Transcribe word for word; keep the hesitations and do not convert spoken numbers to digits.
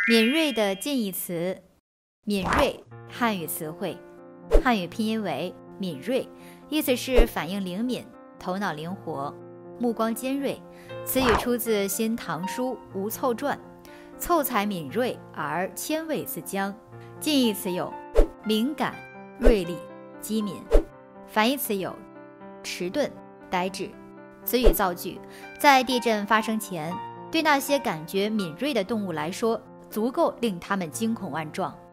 敏锐的近义词，敏锐，汉语词汇，汉语拼音为敏锐，意思是反应灵敏，头脑灵活，目光尖锐。此语出自《新唐书·吴凑传》，凑才敏锐而千位自将。近义词有敏感、锐利、机敏，反义词有迟钝、呆滞。此语造句，在地震发生前，对那些感觉敏锐的动物来说，足够令它们惊恐万状。